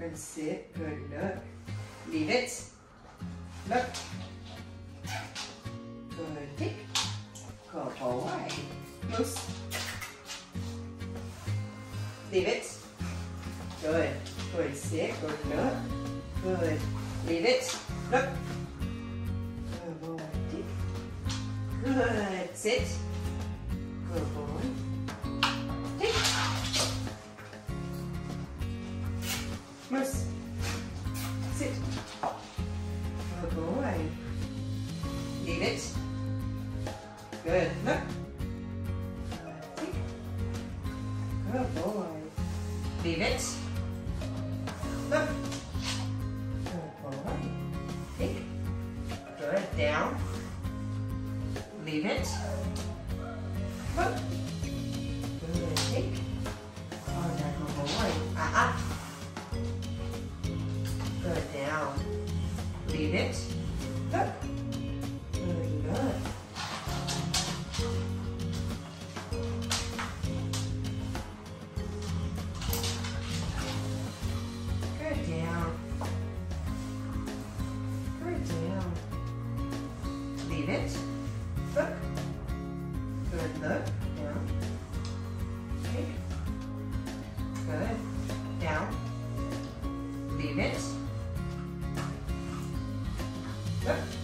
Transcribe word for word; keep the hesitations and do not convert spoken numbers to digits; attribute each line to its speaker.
Speaker 1: And sit. Good. Look. Leave it. Look. Good. Tick. Go away. Loose. Leave it. Good. Good. Sit. Good. Look. Good. Leave it. Look. Good boy. Tick. Good. Sit. Good boy. Tick. Moose. Sit. Good boy. Leave it. Good. Look. Tick. Good boy. Leave it. Look. Good boy. Tick. Good. Down. Leave it. Look. Good. Tick. Oh, now good boy. Ah, up. Good. Down. Leave it. Look. Good. Good. Good. Down. Good. Down. Leave it. Look. Good. Look. Down. Okay. Good. Down. Leave it. Look.